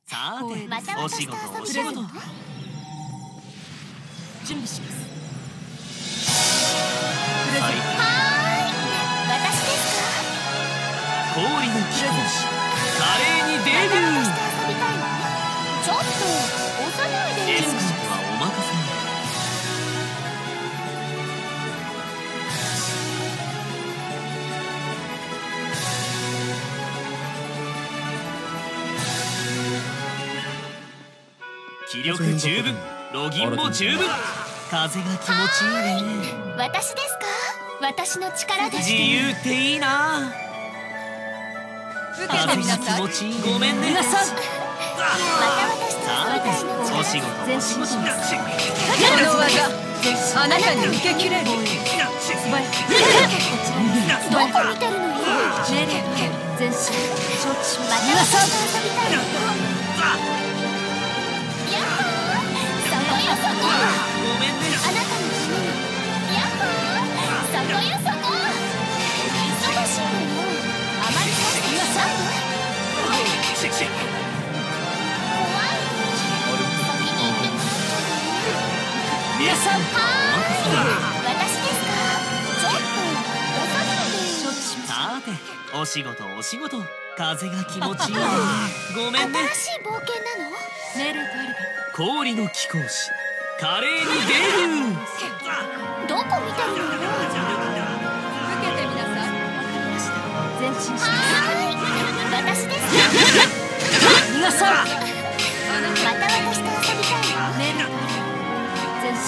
さて、お仕事お仕事。 準備します。 はい。 私ですか？ 氷の貴公子、華麗にデビュー。 ちょっと押さないで。 エスカートはお任せに。気力十分、ロギンも十分。風が気持ちいいね。 私ですか？私の力で。 自由っていいな。風が気持ちいい。ごめんね。 皆さん。 さて、お仕事お仕事。 この技、あなたに受けきれる。 どこ見てるのよ。 命令全身承知します。 皆さん遊びたいの。 ごめんね。 あなたのために。やっほー、そこよそこ。忙しいのよ。あまりそうしてください。怖い。先に言っても皆さん。 私ですか？ちょっと押さないで。承知します。 さて、お仕事お仕事。風が気持ちいい。ごめんね。 新しい冒険なの？ 命令とあれば。 氷の貴公子、華麗にデビュー。 どこ見てるのよ。 受けてみなさい。わかりました。前進します。 私ですか？ 皆さん。 また私と遊びたいの？ 命令とあれば。前進。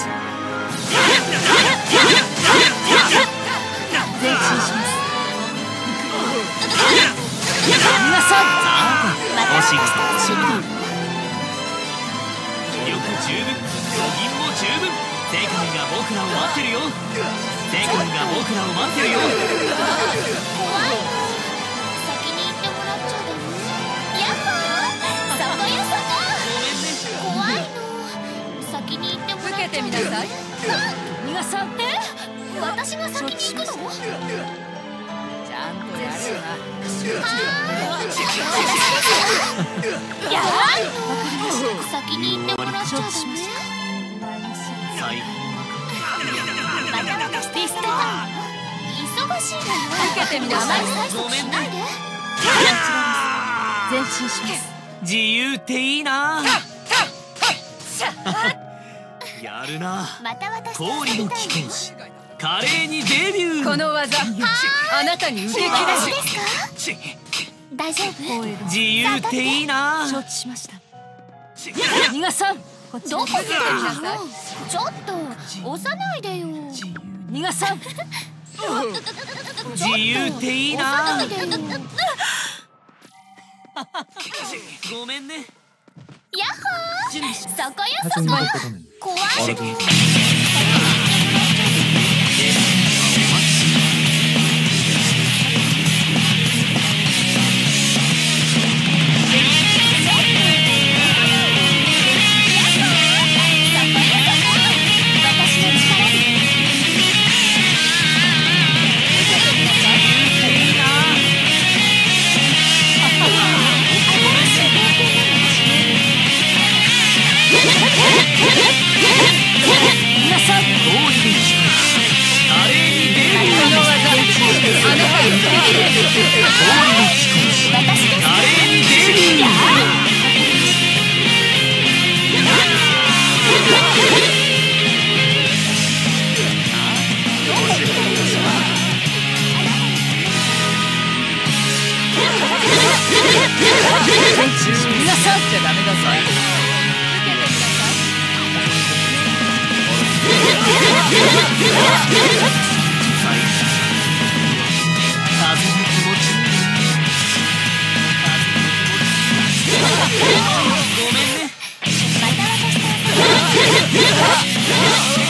前進します。皆さん。 さあ、お仕事お仕事。気力十分、ロギンも十分。世界が僕らを待ってるよ。世界が僕らを待ってるよ。 怖いの。先に言ってもらっちゃダメ？やっほー、そこよそこ。怖いの。先に言ってもらっちゃダメ？ 受けてみなさい。皆さん。 私が先に行くの？ ちゃんとやるよな。 やばいの。先に言ってもらっちゃダメ？ 最高また私と遊びたいの？忙しいのよ。 受けてみなさい。 あまり催促しないで。 前進します。 自由っていいな。やるな。 また私と遊氷のびたいの？ 貴公子、華麗にデビュー。 この技、あなたに受けきれ私る。 ですか？大丈夫？ 自由っていいな。 承知しました。皆さん、こっちどこ見てるの？ なさい。 ちょっと押さないでよ。 皆さん。 自由っていいな。 押さないでよ。 ごめんね。 やっほー、そこよそこ。怖い。 皆さん。皆さん。じゃダメだぞ。 ごめんね。 また私と遊びたいの？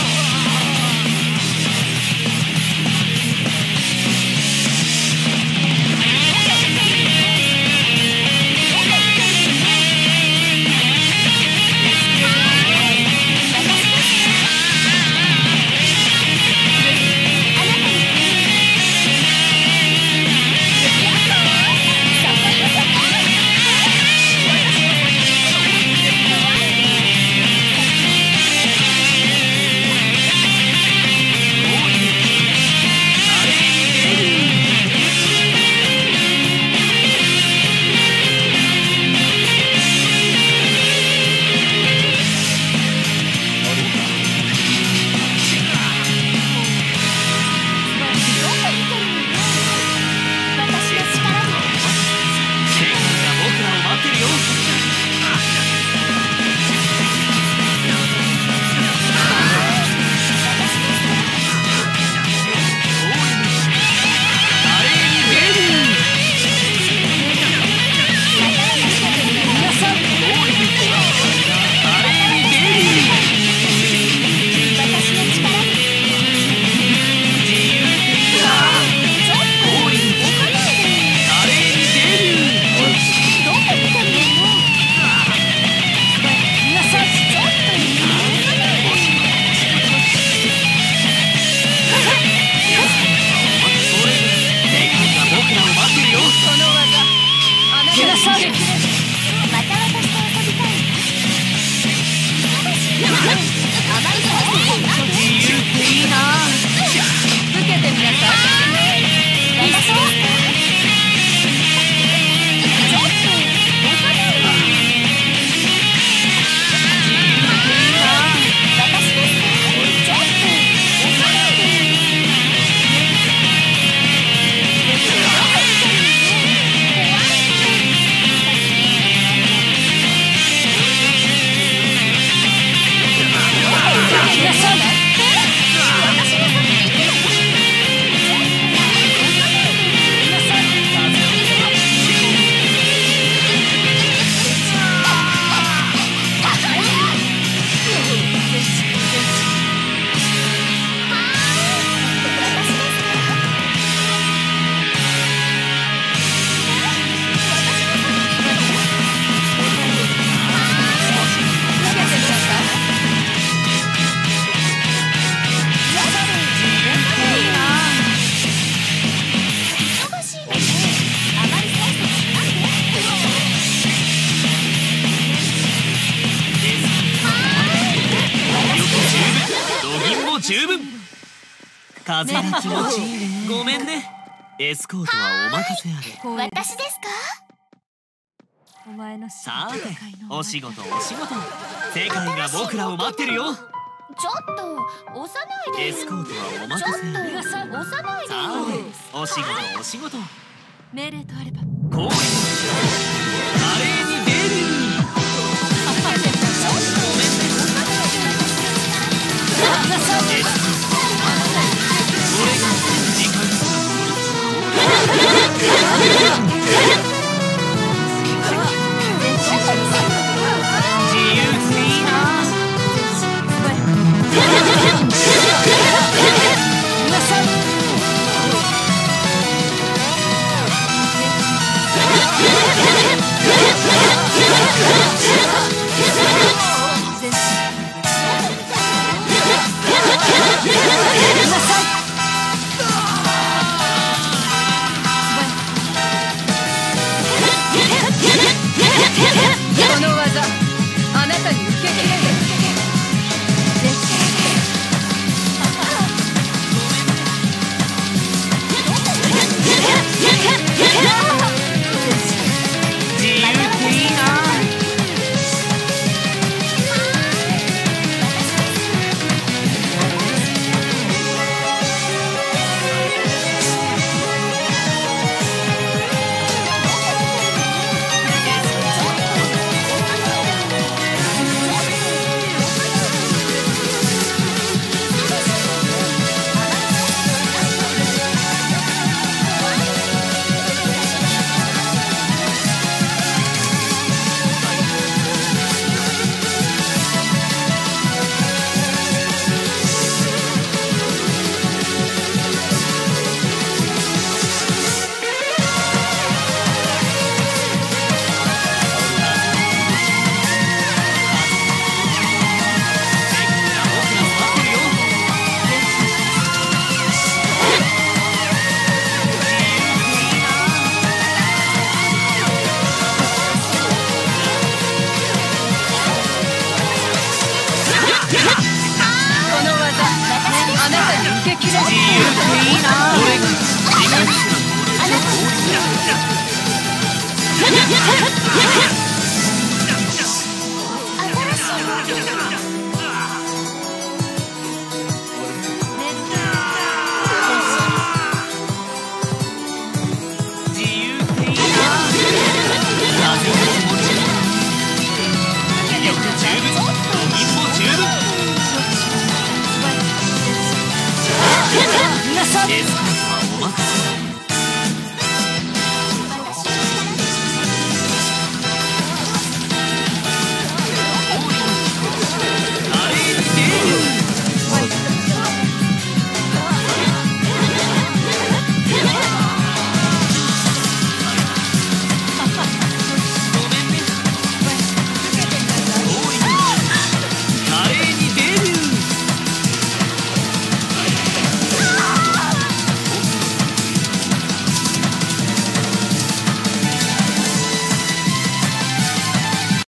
風が気持ちいいね。ごめんね。エスコートはお任せあれ。 私ですか？ お前のさて、お仕事お仕事。世界が僕らを待ってるよ。 ちょっと押さないでよ。 エスコートはお任せあれ。 押さないでよ。 さて、お仕事お仕事。 命令とあれば降臨。華麗